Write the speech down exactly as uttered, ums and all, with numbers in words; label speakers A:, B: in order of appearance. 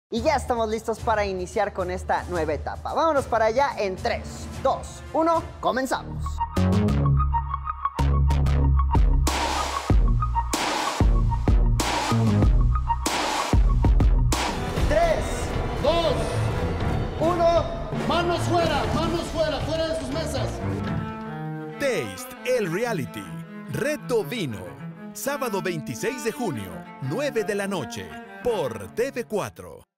A: Y ya estamos listos para iniciar con esta nueva etapa. Vámonos para allá en tres, dos, uno, comenzamos. tres,
B: Dos,
A: uno,
B: manos fuera, manos fuera, fuera de sus mesas.
C: Taste, el reality. Reto Vino. Sábado veintiséis de junio, nueve de la noche, por T V cuatro.